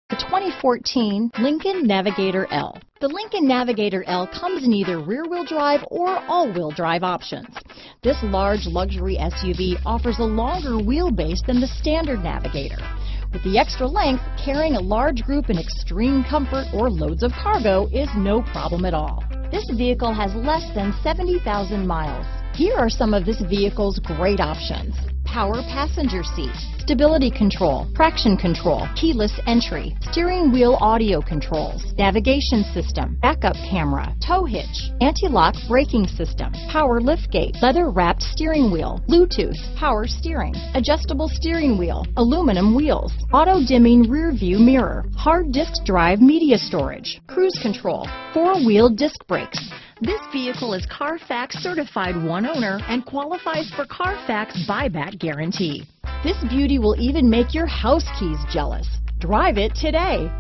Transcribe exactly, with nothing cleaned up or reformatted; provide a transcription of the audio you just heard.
The twenty fourteen Lincoln Navigator L. The Lincoln Navigator L comes in either rear-wheel drive or all-wheel drive options. This large luxury S U V offers a longer wheelbase than the standard Navigator. With the extra length, carrying a large group in extreme comfort or loads of cargo is no problem at all. This vehicle has less than seventy thousand miles. Here are some of this vehicle's great options: power passenger seat, stability control, traction control, keyless entry, steering wheel audio controls, navigation system, backup camera, tow hitch, anti-lock braking system, power liftgate, leather-wrapped steering wheel, Bluetooth, power steering, adjustable steering wheel, aluminum wheels, auto-dimming rear view mirror, hard disk drive media storage, cruise control, four-wheel disc brakes. This vehicle is Carfax certified one owner and qualifies for Carfax buyback guarantee. This beauty will even make your house keys jealous. Drive it today.